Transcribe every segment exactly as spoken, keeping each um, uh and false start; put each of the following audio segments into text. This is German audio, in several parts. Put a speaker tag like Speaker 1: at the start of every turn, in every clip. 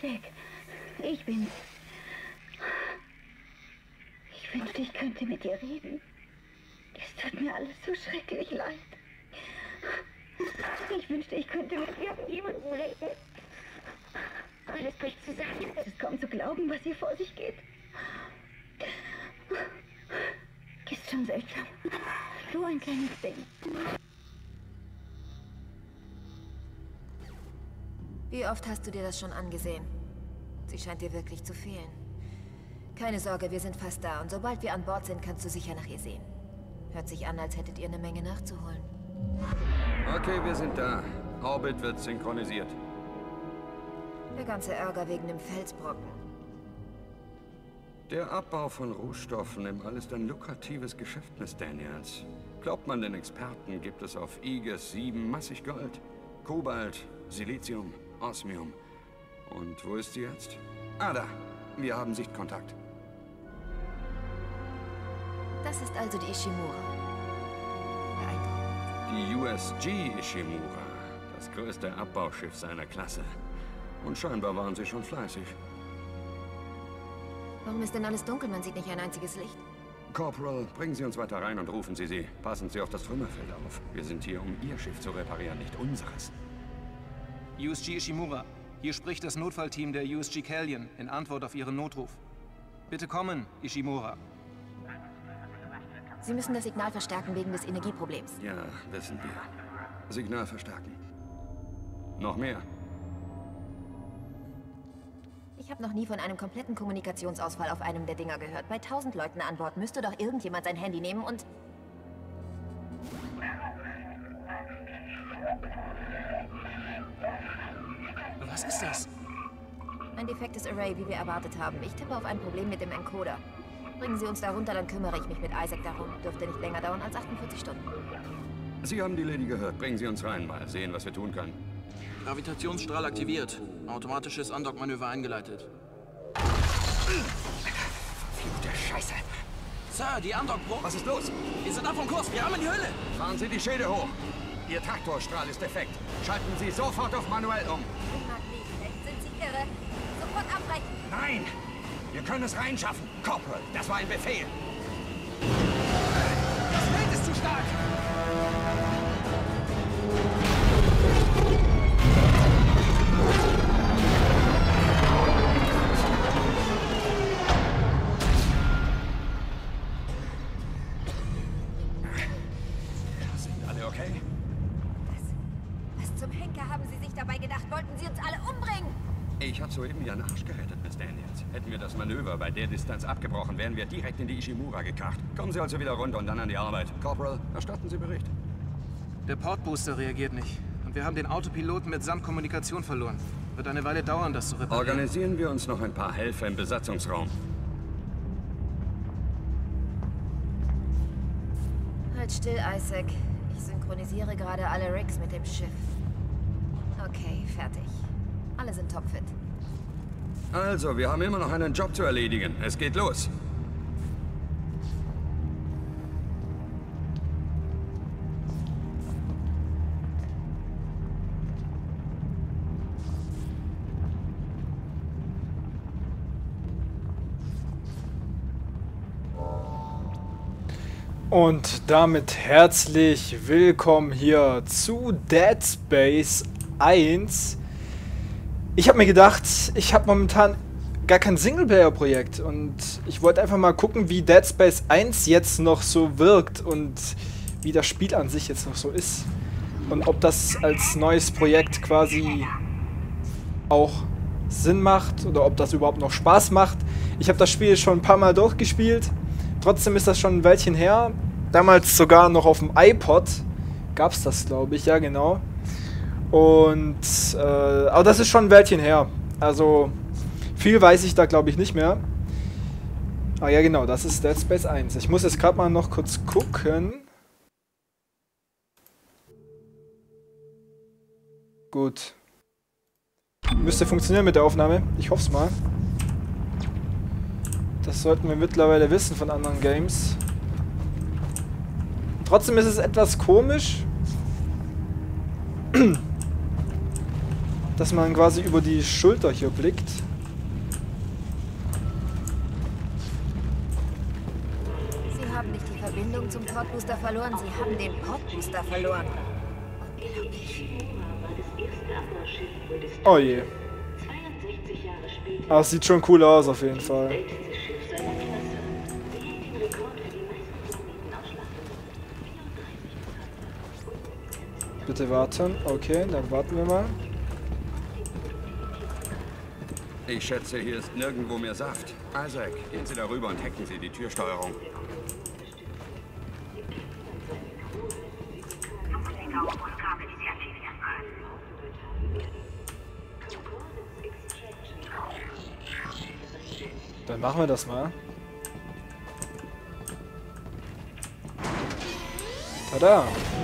Speaker 1: weg. Ich bin's. Ich wünschte, ich könnte mit dir reden. Es tut mir alles so schrecklich leid. Ich wünschte, ich könnte mit jemandem reden. Alles bricht zusammen. Es ist kaum zu glauben, was hier vor sich geht. Ist schon seltsam. So ein kleines Ding.
Speaker 2: Wie oft hast du dir das schon angesehen? Sie scheint dir wirklich zu fehlen. Keine Sorge, wir sind fast da und sobald wir an Bord sind, kannst du sicher nach ihr sehen. Hört sich an, als hättet ihr eine Menge nachzuholen.
Speaker 3: Okay, wir sind da. Orbit wird synchronisiert.
Speaker 2: Der ganze Ärger wegen dem Felsbrocken.
Speaker 3: Der Abbau von Rohstoffen im All ist ein lukratives Geschäft, Miss Daniels. Glaubt man den Experten, gibt es auf Aegis sieben massig Gold, Kobalt, Silizium, Osmium. Und wo ist sie jetzt? Ah, da. Wir haben Sichtkontakt.
Speaker 2: Das ist also die Ishimura. Beeindruckend.
Speaker 3: Die U S G Ishimura. Das größte Abbauschiff seiner Klasse. Und scheinbar waren sie schon fleißig.
Speaker 2: Warum ist denn alles dunkel? Man sieht nicht ein einziges Licht.
Speaker 3: Corporal, bringen Sie uns weiter rein und rufen Sie sie. Passen Sie auf das Trümmerfeld auf. Wir sind hier, um Ihr Schiff zu reparieren, nicht unseres.
Speaker 4: U S G Ishimura. Hier spricht das Notfallteam der U S G Callion in Antwort auf Ihren Notruf. Bitte kommen, Ishimura.
Speaker 2: Sie müssen das Signal verstärken wegen des Energieproblems.
Speaker 3: Ja, wissen wir. Signal verstärken. Noch mehr.
Speaker 2: Ich habe noch nie von einem kompletten Kommunikationsausfall auf einem der Dinger gehört. Bei tausend Leuten an Bord müsste doch irgendjemand sein Handy nehmen und...
Speaker 4: Was ist das?
Speaker 2: Ein defektes Array, wie wir erwartet haben. Ich tippe auf ein Problem mit dem Encoder. Bringen Sie uns da runter, dann kümmere ich mich mit Isaac darum. Dürfte nicht länger dauern als achtundvierzig Stunden.
Speaker 3: Sie haben die Lady gehört. Bringen Sie uns rein, mal sehen, was wir tun können.
Speaker 5: Gravitationsstrahl aktiviert. Automatisches Undock-Manöver eingeleitet.
Speaker 3: Verfluchte Scheiße.
Speaker 5: Sir, die Undock-Probe.
Speaker 3: Was ist los?
Speaker 5: Wir sind ab vom Kurs. Wir haben in die Hölle.
Speaker 3: Fahren Sie die Schilde hoch. Ihr Traktorstrahl ist defekt. Schalten Sie sofort auf manuell um.
Speaker 2: Sind Sie irre? Sofort abbrechen!
Speaker 3: Nein! Wir können es reinschaffen. Corporal, das war ein Befehl.
Speaker 4: Das Feld ist zu stark!
Speaker 3: Sind alle okay?
Speaker 2: Was, was zum Henker haben Sie sich dabei gedacht? Wollten Sie uns alle umbringen?
Speaker 3: Ich habe soeben Ihren Arsch gerettet, Miss Daniels. Hätten wir das Manöver bei der Distanz abgebrochen, wären wir direkt in die Ishimura gekracht. Kommen Sie also wieder runter und dann an die Arbeit. Corporal, erstatten Sie Bericht.
Speaker 4: Der Portbooster reagiert nicht. Und wir haben den Autopiloten mitsamt Kommunikation verloren. Wird eine Weile dauern, das zu reparieren.
Speaker 3: Organisieren wir uns noch ein paar Helfer im Besatzungsraum.
Speaker 2: Halt still, Isaac. Ich synchronisiere gerade alle Rigs mit dem Schiff. Okay, fertig. Alle sind topfit.
Speaker 3: Also, wir haben immer noch einen Job zu erledigen. Es geht los.
Speaker 6: Und damit herzlich willkommen hier zu Dead Space eins. Ich habe mir gedacht, ich habe momentan gar kein Singleplayer-Projekt und ich wollte einfach mal gucken, wie Dead Space eins jetzt noch so wirkt und wie das Spiel an sich jetzt noch so ist. Und ob das als neues Projekt quasi auch Sinn macht oder ob das überhaupt noch Spaß macht. Ich habe das Spiel schon ein paar Mal durchgespielt, trotzdem ist das schon ein Weilchen her. Damals sogar noch auf dem iPod gab es das, glaube ich, ja genau. Und, äh, aber das ist schon ein Weilchen her. Also, viel weiß ich da, glaube ich, nicht mehr. Ah ja, genau, das ist Dead Space eins. Ich muss jetzt gerade mal noch kurz gucken. Gut. Müsste funktionieren mit der Aufnahme. Ich hoffe es mal. Das sollten wir mittlerweile wissen von anderen Games. Trotzdem ist es etwas komisch. dass man quasi über die Schulter hier blickt.
Speaker 2: Sie haben nicht die Verbindung zum Portbooster verloren, Sie haben den Portbooster verloren. Unglaublich.
Speaker 6: Oh je. Aber es sieht schon cool aus auf jeden Fall. Bitte warten. Okay, dann warten wir mal.
Speaker 3: Ich schätze, hier ist nirgendwo mehr Saft. Isaac, gehen Sie darüber und hacken Sie die Türsteuerung.
Speaker 6: Dann machen wir das mal. Tada!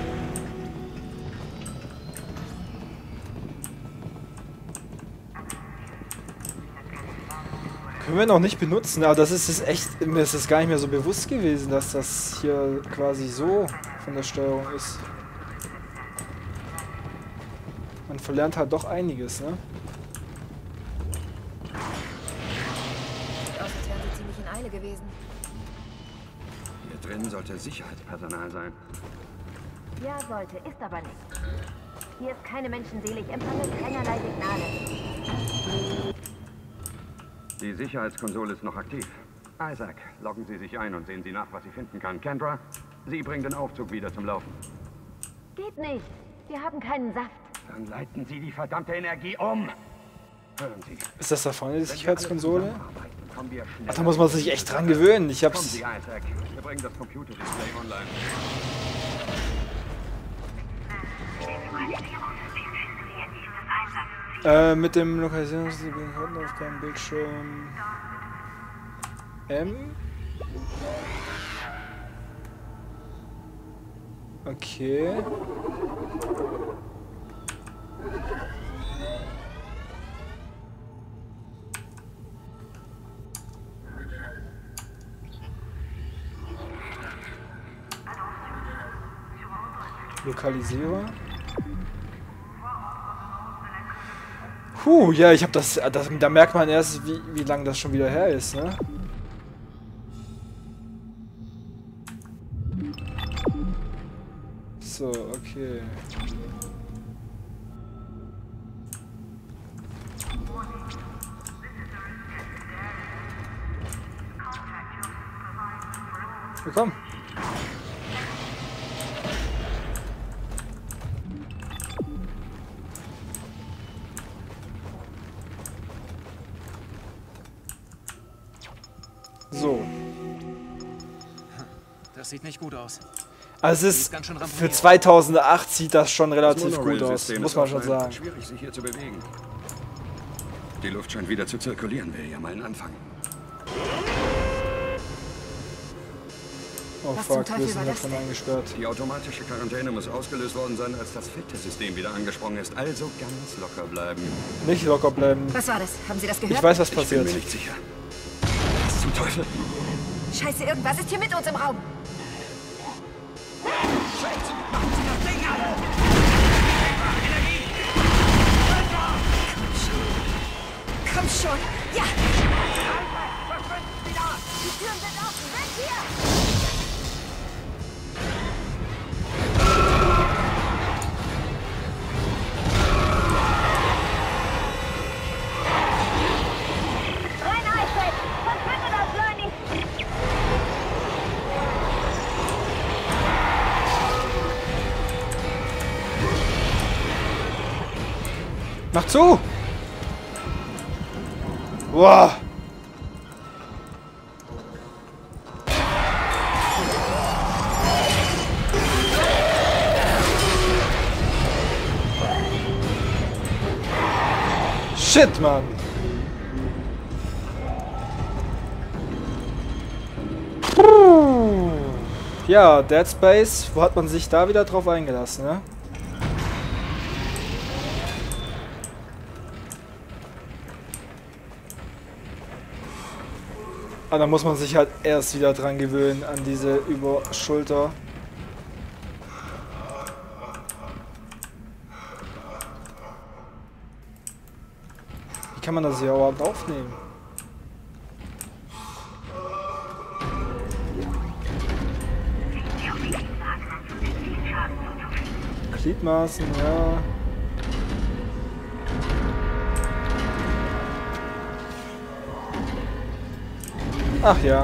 Speaker 6: Können wir noch nicht benutzen, aber das ist es echt, mir ist es gar nicht mehr so bewusst gewesen, dass das hier quasi so von der Steuerung ist. Man verlernt halt doch einiges, ne?
Speaker 2: Sieht aus, als wären Sie ziemlich in Eile gewesen.
Speaker 3: Hier drin sollte Sicherheitspersonal sein.
Speaker 1: Ja, sollte, ist aber nicht. Hier ist keine Menschenseele, ich empfange keinerlei Signale.
Speaker 3: Die Sicherheitskonsole ist noch aktiv. Isaac, loggen Sie sich ein und sehen Sie nach, was Sie finden kann. Kendra, Sie bringen den Aufzug wieder zum Laufen.
Speaker 1: Geht nicht. Wir haben keinen Saft.
Speaker 3: Dann leiten Sie die verdammte Energie um. Hören Sie.
Speaker 6: Ist das da vorne die Sicherheitskonsole?
Speaker 3: Kommen wir schnell.
Speaker 6: Ach, da muss man sich echt dran gewöhnen. Ich
Speaker 3: Kommen
Speaker 6: hab's.
Speaker 3: Sie, Isaac. Wir bringen das Computerdisplay online.
Speaker 6: Äh, mit dem Lokalisierungssystem auf keinem Bildschirm. M. Okay. Lokalisierer. Puh, ja, ich habe das, das. Da merkt man erst, wie, wie lange das schon wieder her ist, ne? So, okay. Willkommen. So.
Speaker 4: Das sieht nicht gut aus.
Speaker 6: Also es ist, für zweitausendacht sieht das schon relativ gut aus, muss man schon sagen.
Speaker 3: Schwierig, sich hier zu bewegen. Die Luft scheint wieder zu zirkulieren, wäre ja mal ein Anfang.
Speaker 6: Oh fuck, wir sind davon eingesperrt.
Speaker 3: Die automatische Quarantäne muss ausgelöst worden sein, als das Filtersystem wieder angesprungen ist. Also ganz locker bleiben.
Speaker 6: Nicht locker bleiben.
Speaker 2: Was war das? Haben Sie das gehört?
Speaker 6: Ich weiß, was
Speaker 3: Ich bin
Speaker 6: passiert.
Speaker 3: mir nicht sicher. Was zum Teufel?
Speaker 2: Scheiße, irgendwas ist hier mit uns im Raum. Komm schon. Ja.
Speaker 1: Die Türen sind offen. Weg hier! Rein, Isaac! Verschwinde das, Leute!
Speaker 6: Mach zu! Wow! Shit, Mann! Puh. Ja, Dead Space, wo hat man sich da wieder drauf eingelassen, ne? Aber da muss man sich halt erst wieder dran gewöhnen, an diese Überschulter. Wie kann man das hier überhaupt aufnehmen? Gliedmaßen, ja. Ach ja.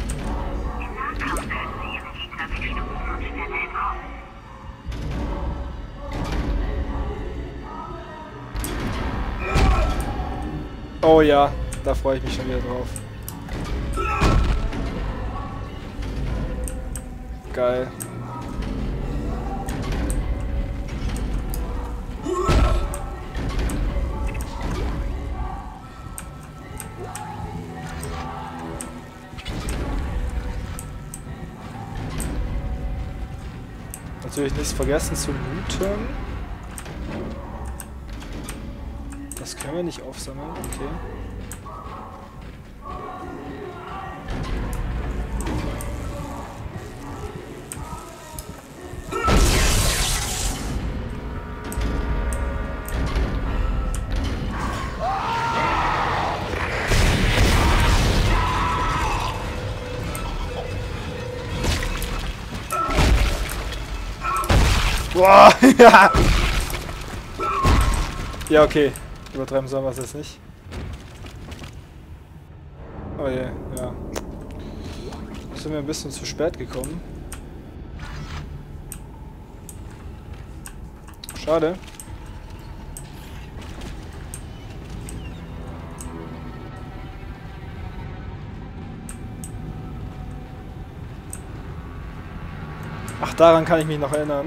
Speaker 6: Oh ja, da freue ich mich schon wieder drauf. Geil. Natürlich nichts vergessen zu looten. Das können wir nicht aufsammeln, okay. Boah, ja. Ja, okay. Übertreiben sollen wir es jetzt nicht. Oh je, ja. Sind wir ein bisschen zu spät gekommen. Schade. Ach, daran kann ich mich noch erinnern.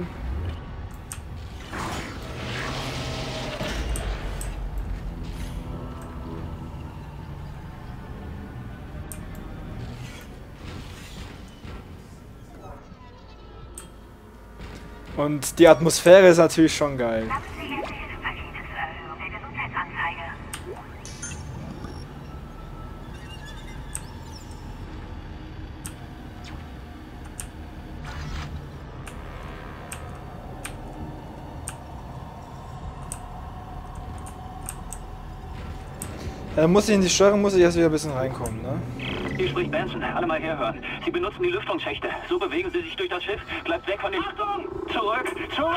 Speaker 6: Und die Atmosphäre ist natürlich schon geil. Ja, dann muss ich in die Steuerung, muss ich erst wieder ein bisschen reinkommen, ne?
Speaker 7: Hier spricht Benson. Alle mal herhören. Sie benutzen die Lüftungsschächte. So bewegen Sie sich durch das Schiff. Bleibt weg von den... Achtung! Zurück! Zurück!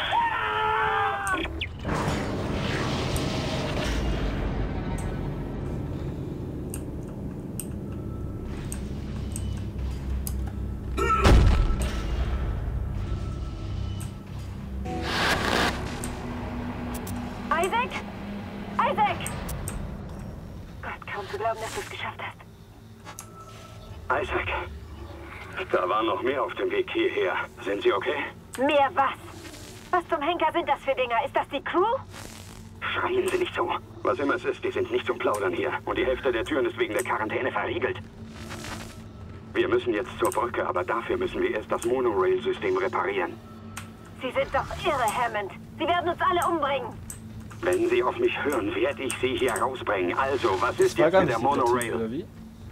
Speaker 1: Isaac? Isaac! Gott, kaum zu glauben, dass du es geschafft hast.
Speaker 8: Isaac, da war noch mehr auf dem Weg hierher. Sind Sie okay?
Speaker 1: Mehr was? Was zum Henker sind das für Dinger? Ist das die Crew?
Speaker 8: Schreien Sie nicht so. Was immer es ist, die sind nicht zum Plaudern hier. Und die Hälfte der Türen ist wegen der Quarantäne verriegelt. Wir müssen jetzt zur Brücke, aber dafür müssen wir erst das Monorail-System reparieren.
Speaker 1: Sie sind doch irre, Hammond. Sie werden uns alle umbringen.
Speaker 8: Wenn Sie auf mich hören, werde ich Sie hier rausbringen. Also, was ist
Speaker 6: War
Speaker 8: jetzt
Speaker 6: gar
Speaker 8: mit
Speaker 6: nicht
Speaker 8: der Monorail?
Speaker 6: oder wie?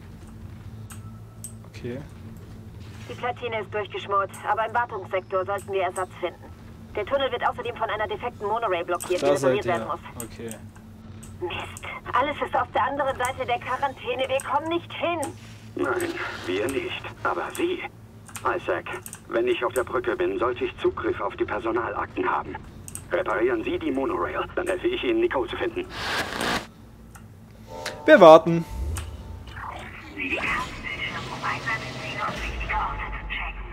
Speaker 6: Okay.
Speaker 1: Die Platine ist durchgeschmort, aber im Wartungssektor sollten wir Ersatz finden. Der Tunnel wird außerdem von einer defekten Monorail blockiert, die
Speaker 6: Da
Speaker 1: repariert
Speaker 6: seid
Speaker 1: werden
Speaker 6: ihr.
Speaker 1: muss.
Speaker 6: Okay.
Speaker 1: Mist. Alles ist auf der anderen Seite der Quarantäne. Wir kommen nicht hin.
Speaker 8: Nein, wir nicht. Aber Sie. Isaac, wenn ich auf der Brücke bin, sollte ich Zugriff auf die Personalakten haben. Reparieren Sie die Monorail, dann helfe ich Ihnen, Nicole zu finden.
Speaker 6: Wir warten.
Speaker 1: Wie die Kartenbildschirme, um Einsatzziele und wichtige Orte zu checken.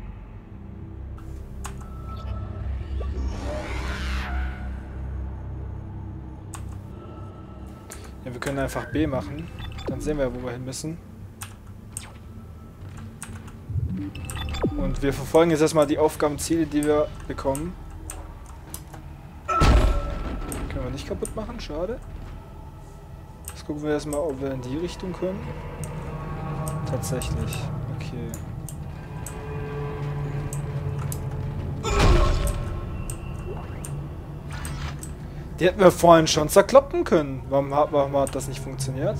Speaker 6: Ja, wir können einfach B machen. Dann sehen wir, wo wir hin müssen. Und wir verfolgen jetzt erstmal die Aufgabenziele, die wir bekommen. Können wir nicht kaputt machen, schade. Jetzt gucken wir erstmal, ob wir in die Richtung können. Tatsächlich, okay. Die hätten wir vorhin schon zerkloppen können. Warum hat, warum hat das nicht funktioniert?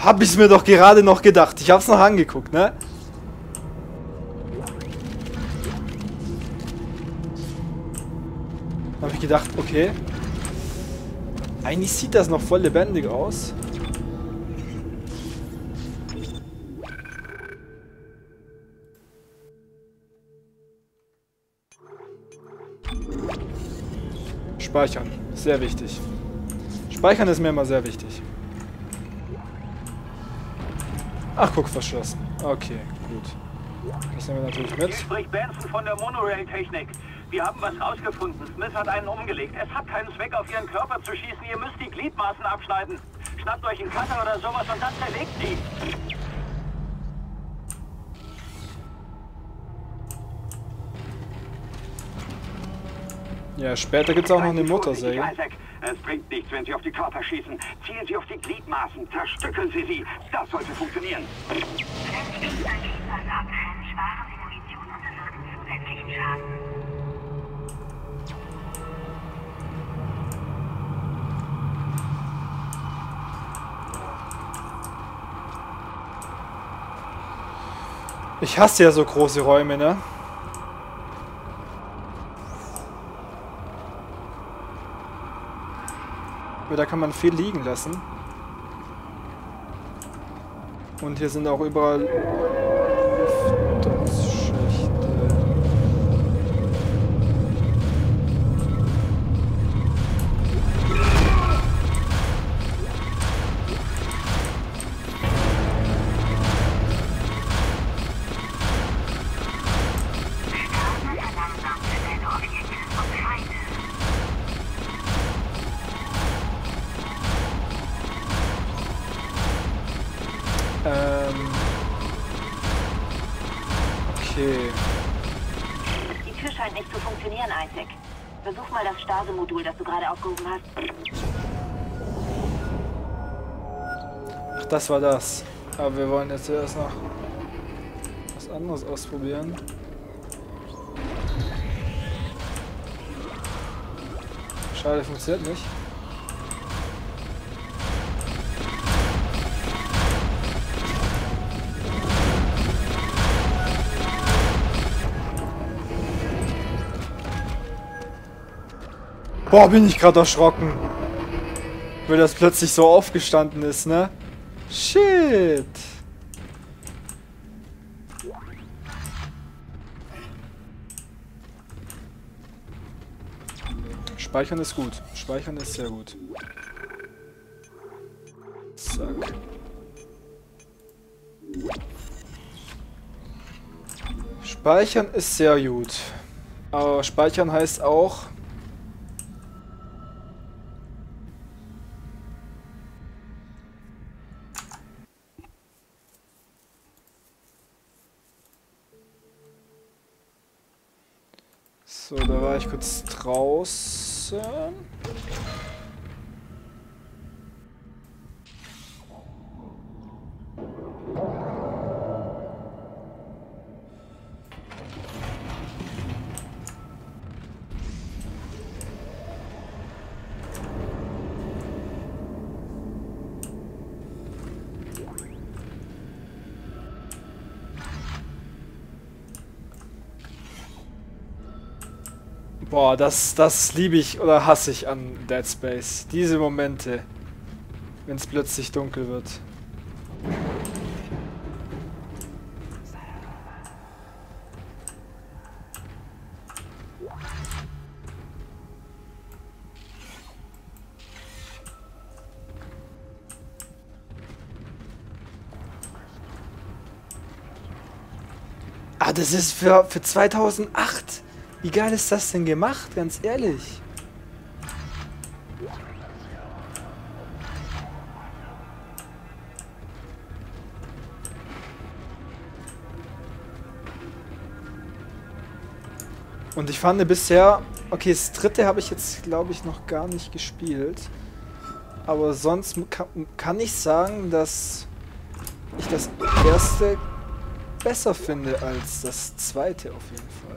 Speaker 6: Hab ich's mir doch gerade noch gedacht. Ich hab's noch angeguckt, ne? Hab ich gedacht, okay. Eigentlich sieht das noch voll lebendig aus. Speichern. Sehr wichtig. Speichern ist mir immer sehr wichtig. Ach, guck, verschlossen. Okay, gut. Das nehmen wir natürlich mit.
Speaker 7: Hier spricht Benson von der Monorail-Technik. Wir haben was rausgefunden. Smith hat einen umgelegt. Es hat keinen Zweck, auf ihren Körper zu schießen. Ihr müsst die Gliedmaßen abschneiden. Schnappt euch einen Cutter oder sowas und dann zerlegt sie.
Speaker 6: Ja, später gibt es auch noch eine Motorsäge.
Speaker 8: Es bringt nichts, wenn Sie auf die Körper schießen. Zielen Sie auf die Gliedmaßen, zerstückeln Sie sie. Das sollte funktionieren.
Speaker 1: Wenn Sie die Gliedmaßen abtrennen, sparen Sie Munition und bewirken zusätzlichen Schaden.
Speaker 6: Ich hasse ja so große Räume, ne? Aber da kann man viel liegen lassen. Und hier sind auch überall Lüftungsschächte. Ähm. Okay.
Speaker 1: Die Tür scheint nicht zu funktionieren, Isaac. Versuch mal das Stasemodul, das du gerade aufgehoben hast.
Speaker 6: Ach, das war das. Aber wir wollen jetzt erst noch was anderes ausprobieren. Schade, funktioniert nicht. Boah, bin ich gerade erschrocken. Weil das plötzlich so aufgestanden ist, ne? Shit. Speichern ist gut. Speichern ist sehr gut. Zack. Speichern ist sehr gut. Aber speichern heißt auch... So, da war ich kurz draußen. Boah, das, das liebe ich oder hasse ich an Dead Space. Diese Momente, wenn es plötzlich dunkel wird. Ah, das ist für, für zweitausendacht. Wie geil ist das denn gemacht, ganz ehrlich? Und ich fand bisher... Okay, das dritte habe ich jetzt, glaube ich, noch gar nicht gespielt. Aber sonst kann, kann ich sagen, dass ich das erste besser finde als das zweite auf jeden Fall.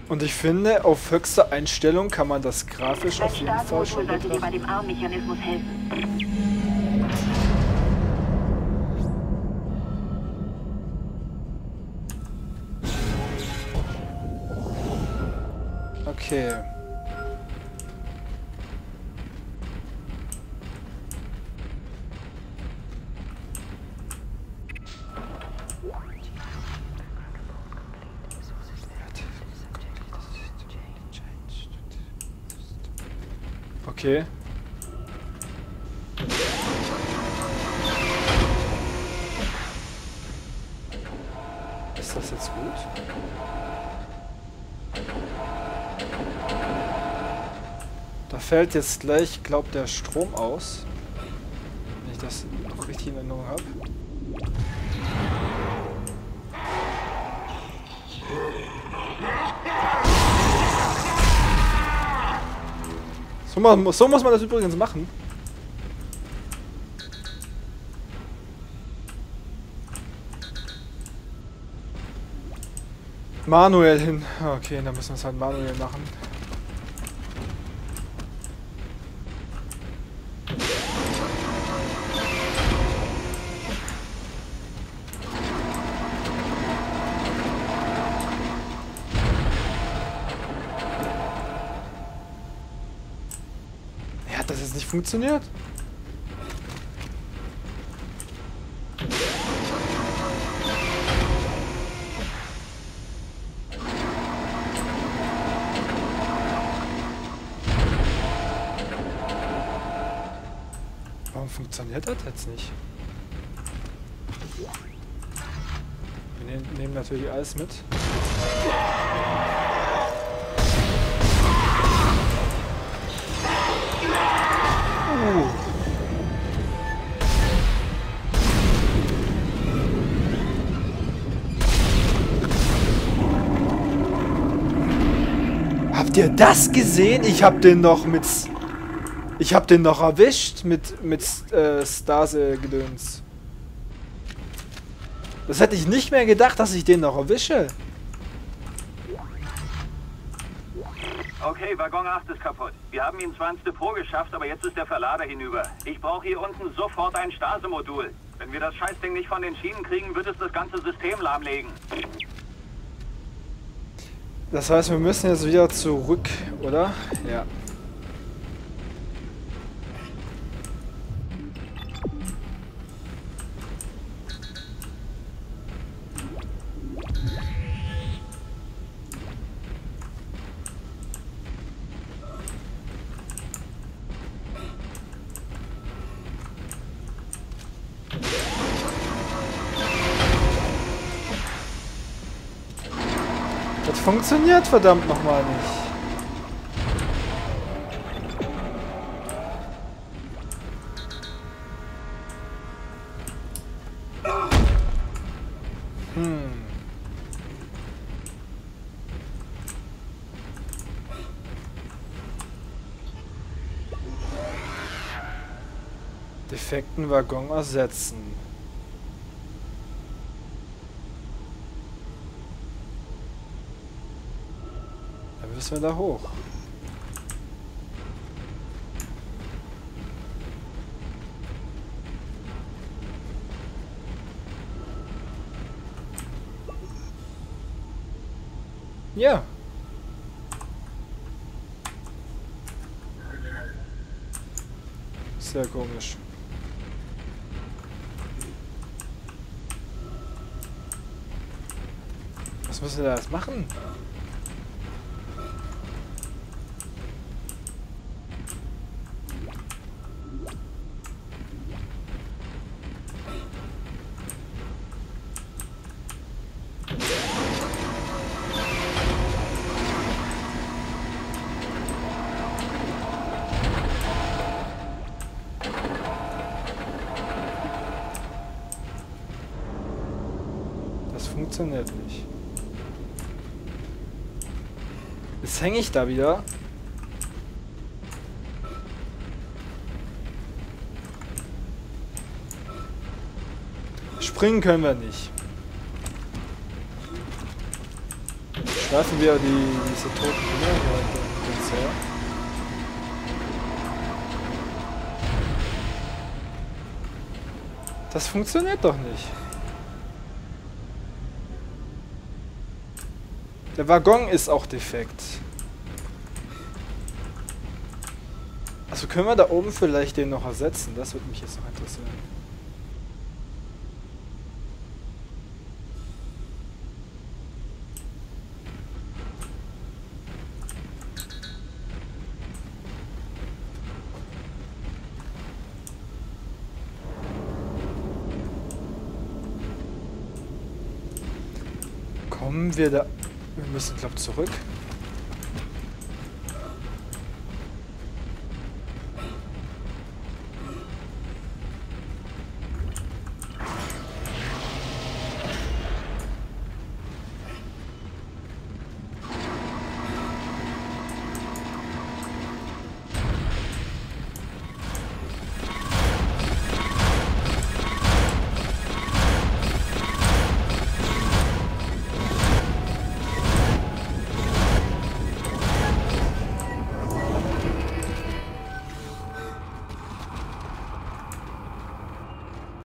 Speaker 6: Und ich finde, auf höchster Einstellung kann man das grafisch auf jeden Fall schon
Speaker 1: sollte dir bei
Speaker 6: betrachten.
Speaker 1: dem Armmechanismus helfen.
Speaker 6: Okay. Okay. Ist das jetzt gut? Da fällt jetzt gleich, glaubt der Strom aus. Wenn ich das noch richtig in Erinnerung habe. So, ma- so muss man das übrigens machen. Manuell hin. Okay, dann müssen wir es halt manuell machen. Ja, hat das jetzt nicht funktioniert? Warum funktioniert das jetzt nicht? Wir nehmen, nehmen natürlich alles mit. Uh. Habt ihr das gesehen? Ich hab den noch mit... Ich hab den noch erwischt mit, mit äh, Stase-Gedöns. Das hätte ich nicht mehr gedacht, dass ich den noch erwische.
Speaker 7: Okay, Waggon acht ist kaputt. Wir haben ihn zwar ins Depot geschafft, aber jetzt ist der Verlader hinüber. Ich brauche hier unten sofort ein Stase-Modul. Wenn wir das Scheißding nicht von den Schienen kriegen, wird es das ganze System lahmlegen.
Speaker 6: Das heißt, wir müssen jetzt wieder zurück, oder? Ja. Das funktioniert verdammt nochmal nicht. Hm. Defekten Waggon ersetzen. Dann müssen wir da hoch. Ja. Sehr komisch. Was müssen wir da jetzt machen? Das funktioniert nicht. Jetzt hänge ich da wieder. Springen können wir nicht. Greifen wir die, diese toten Dinger hier uns her. Das funktioniert doch nicht. Der Waggon ist auch defekt. Also können wir da oben vielleicht den noch ersetzen? Das würde mich jetzt noch interessieren. Kommen wir da... Wir müssen, glaube ich, zurück.